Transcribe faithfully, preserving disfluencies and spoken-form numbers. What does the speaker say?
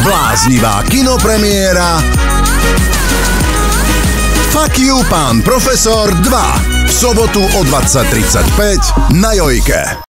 Bláznivá kinopremiéra Fuck you, pán profesor dva v sobotu o dvadsať tridsaťpäť na Jojke.